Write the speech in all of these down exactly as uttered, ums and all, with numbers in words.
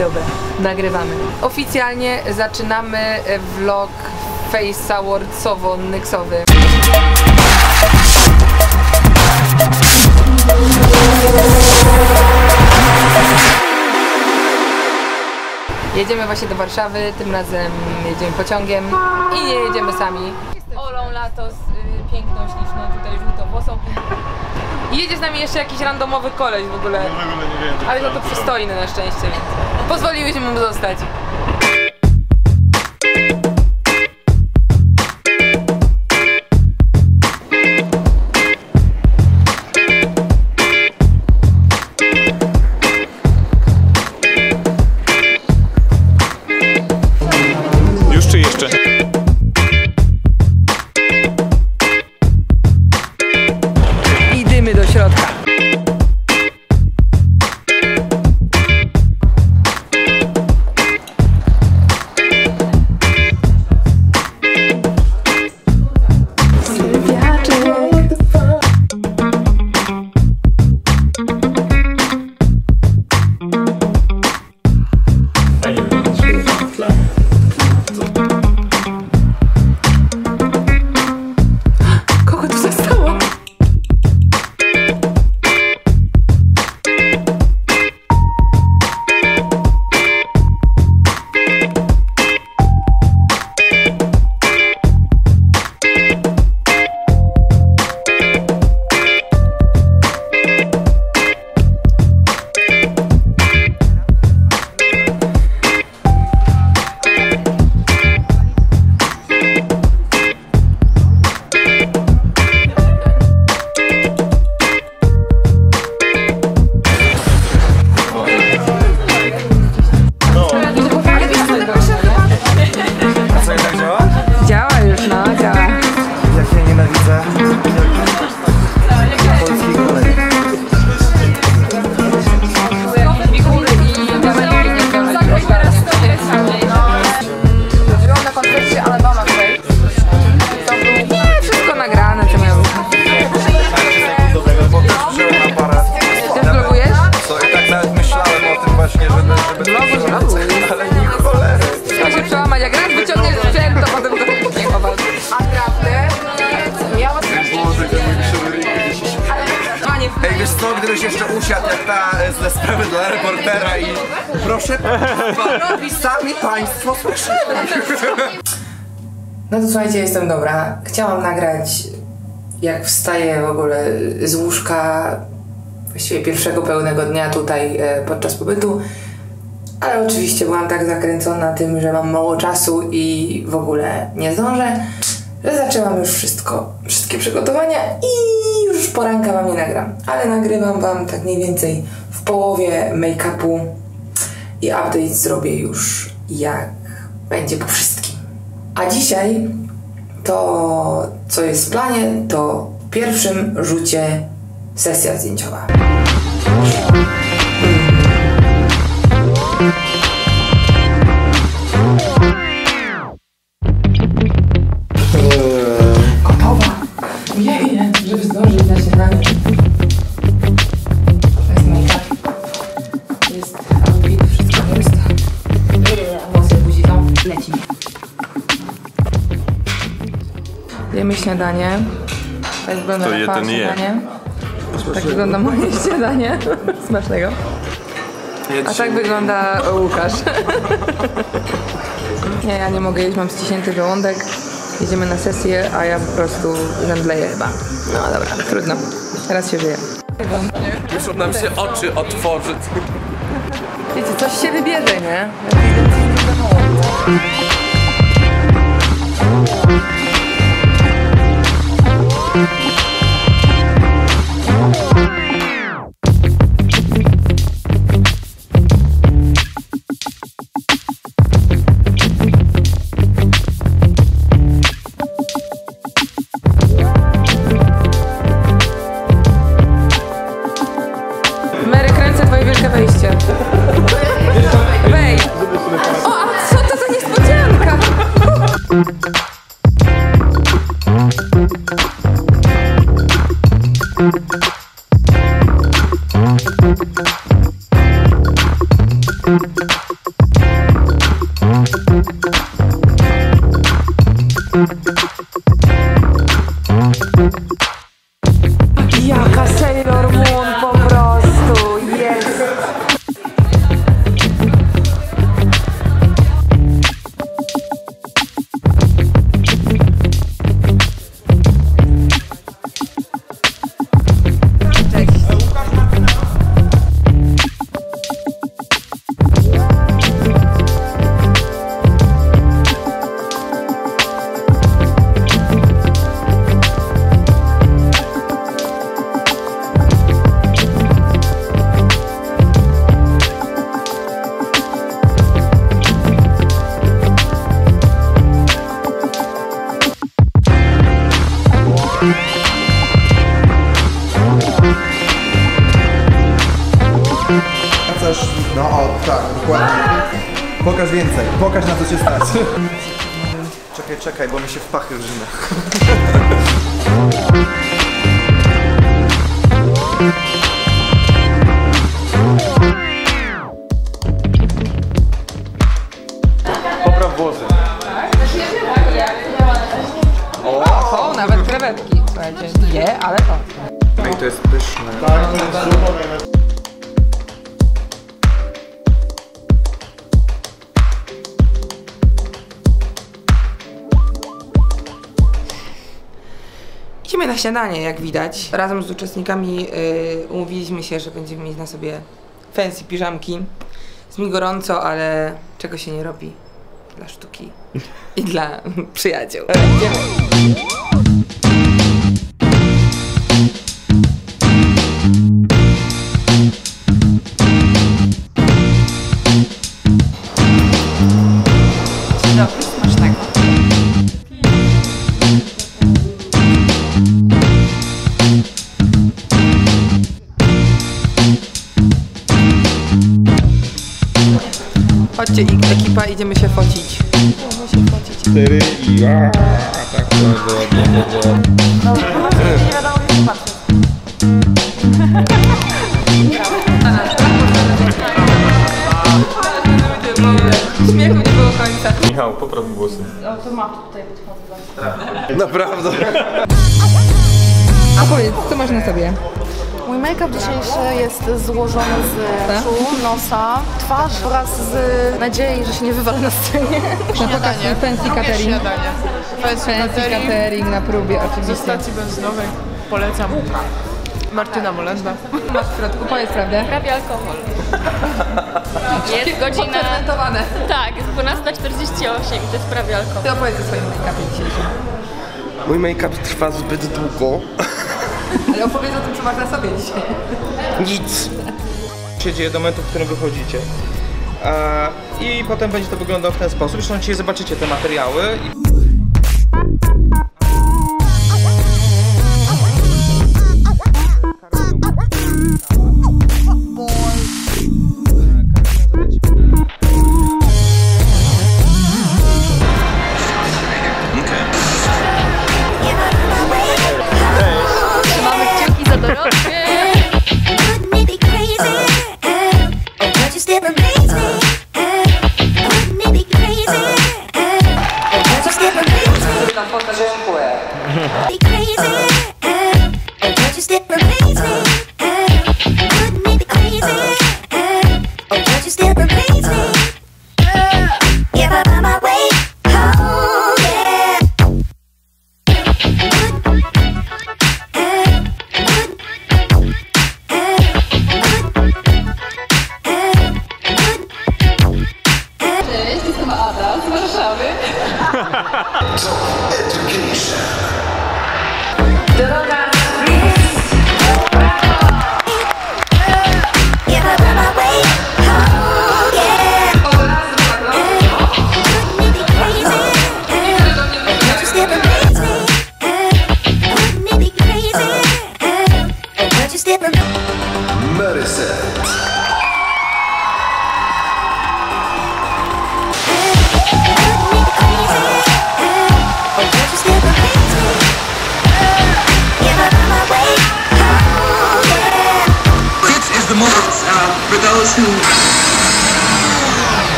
Dobra, nagrywamy. Oficjalnie zaczynamy vlog Face Awardsowo-nyksowy. Jedziemy właśnie do Warszawy, tym razem jedziemy pociągiem i nie jedziemy sami. Olą Latos, y, piękną, śliczną, tutaj żółtowłosą. I jedzie z nami jeszcze jakiś randomowy koleś w ogóle, ale za to przystojny na szczęście, więc pozwoliłyśmy mu zostać. Już czy jeszcze? Idziemy do środka. Kogo tu zostało? Działa już, no, działa. Jak ja nienawidzę polskiej kolei. Byłam na koncercie Alabama tutaj. To był... Nie, wszystko nagrane, co miało być. Bo też wziąłem aparat. Ty vlogujesz? Co, i tak nawet myślałem o tym właśnie, żeby... żeby Vloguj, vloguj. ale nie cholery. Trzeba się przełamać, jak raz wyciągniesz sprzęt, to potem to nie chowasz. A prawdę? Miała Ej, wiesz co, gdybyś jeszcze usiadł jak ta ze sprawy dla reportera i... Proszę państwa, sami państwo słyszeli. No to słuchajcie, jestem dobra. Chciałam nagrać, jak wstaję w ogóle z łóżka, właściwie pierwszego pełnego dnia tutaj e, podczas pobytu, ale oczywiście byłam tak zakręcona tym, że mam mało czasu i w ogóle nie zdążę, że zaczęłam już wszystko, wszystkie przygotowania i już poranka wam nie nagram, ale nagrywam wam tak mniej więcej w połowie make-upu i update zrobię już jak będzie po wszystkim. A dzisiaj to, co jest w planie, to w pierwszym rzucie sesja zdjęciowa. Gotowa! Ojej, żeby zdążyć na śniadanie. To jest make-up. Jest outfit, wszystko jest. Włosy buzi są. Lecimy. Jemy śniadanie. Tak wygląda To je Rafała ten je. śniadanie. Tak wygląda moje śniadanie. Smacznego. A tak wygląda Łukasz. Nie, ja nie mogę jeść, mam ściśnięty żołądek. Jedziemy na sesję, a ja po prostu zemdleję chyba. No dobra, trudno. Teraz się żyje. Muszą nam się oczy otworzyć. Wiecie, coś się wybierze, nie? Mary, kręcę twoje wielkie wejście. Wej! O, a co to za niespodzianka? Dokładnie. Pokaż więcej, pokaż na co cię stać. Czekaj, czekaj, bo mi się w pachy wrzyna. Popraw włosy. O, są nawet krewetki. Słuchajcie, nie, ale to. Ej, to jest pyszne. Idziemy na śniadanie, jak widać. Razem z uczestnikami yy, umówiliśmy się, że będziemy mieć na sobie fancy piżamki. Jest mi gorąco, ale czego się nie robi dla sztuki i dla przyjaciół. Idziemy. Dzień dobry, smacznego. Chodźcie, ekipa, idziemy się focić. Idziemy się focić. Cztery i... Aaa, tak, to ładnie, ładnie. No, nie wiadomo, gdzie patrzeć. Śmiechu nie było końca. Michał, popraw włosy. O, to ma tutaj podchodzę. Naprawdę. A powiedz, co masz na sobie? Mój make-up dzisiejszy jest złożony z oczu, nosa, twarz wraz z nadziei, że się nie wywalę na scenie. Na pokaz fancy catering. Fancy Fancy catering na próbie ze oczywiście. stacji benzynowej. Polecam. Martyna Molenda. Masz w środku, powiedz prawdę. Prawie alkohol. Jest godzina... Podprezentowane. Tak, jest dwunasta czterdzieści osiem i to jest prawie alkohol. Ty opowiedz o swoim make-upie dzisiejszym. Mój make-up trwa zbyt długo. Ale opowiedz o tym, co masz na sobie dzisiaj. Nic. się dzieje do momentu, w którym wychodzicie. E, I potem będzie to wyglądało w ten sposób. Zresztą dzisiaj zobaczycie te materiały. Mamy kciuki za Dorotkę.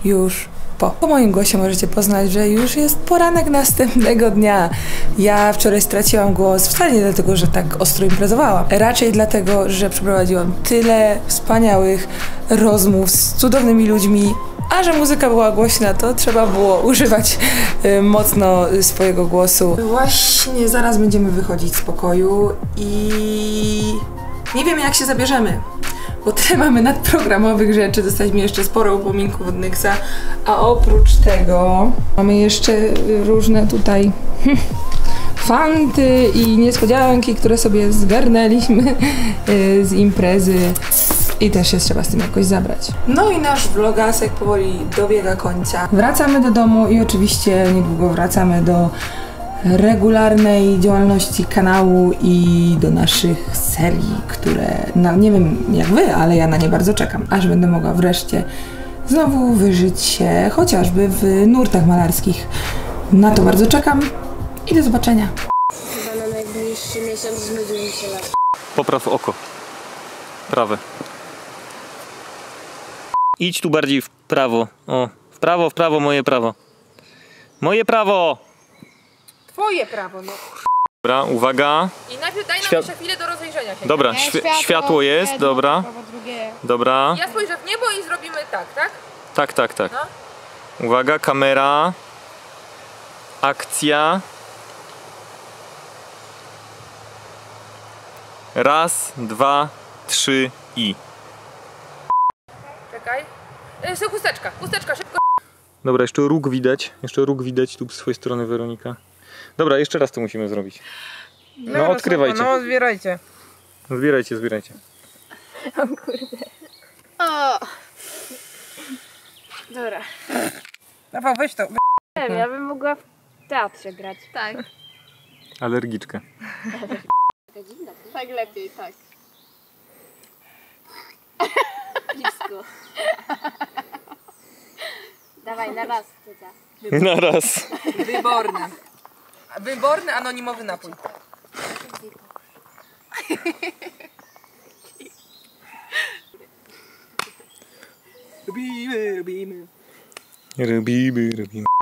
już po. Po moim głosie możecie poznać, że już jest poranek następnego dnia. Ja wczoraj straciłam głos wcale nie dlatego, że tak ostro imprezowałam. Raczej dlatego, że przeprowadziłam tyle wspaniałych rozmów z cudownymi ludźmi, a że muzyka była głośna, to trzeba było używać y, mocno swojego głosu. Właśnie zaraz będziemy wychodzić z pokoju i nie wiemy, jak się zabierzemy. Bo tyle mamy nadprogramowych rzeczy, dostaliśmy jeszcze sporo upominków od Nyxa, a oprócz tego mamy jeszcze różne tutaj fanty i niespodzianki, które sobie zgarnęliśmy z imprezy i też się trzeba z tym jakoś zabrać. No i nasz vlogasek powoli dobiega końca. Wracamy do domu i oczywiście niedługo wracamy do regularnej działalności kanału i do naszych serii, które, no nie wiem jak wy, ale ja na nie bardzo czekam, aż będę mogła wreszcie znowu wyżyć się chociażby w nurtach malarskich. Na to bardzo czekam i do zobaczenia. Chyba na najbliższy miesiąc znudził mi się las. Popraw oko. Prawe. Idź tu bardziej w prawo. O, w prawo, w prawo, moje prawo. Moje prawo! Twoje prawo, no. Dobra, uwaga. I najpierw daj nam Świat- jeszcze chwilę do rozejrzenia się. Dobra, świ- światło jest, dobra. Dobra. Ja spojrzę w niebo i zrobimy tak, tak? Tak, tak, tak. No. Uwaga, kamera. Akcja. Raz, dwa, trzy i. Czekaj. Jeszcze chusteczka, chusteczka, szybko. Dobra, jeszcze róg widać. Jeszcze róg widać tu z swojej strony, Weronika. Dobra, jeszcze raz to musimy zrobić. No, odkrywajcie. No, zbierajcie. Zbierajcie, zbierajcie. O kurde. O. Dobra. Rafał, weź to. Nie wiem, ja bym mogła w teatrze grać. Tak. Alergiczkę. Tak lepiej, tak. Blisko. Dawaj, na raz, ciocia. Na raz. Wyborny. Wyborny, anonimowy napój. Robimy, robimy. Robimy, robimy.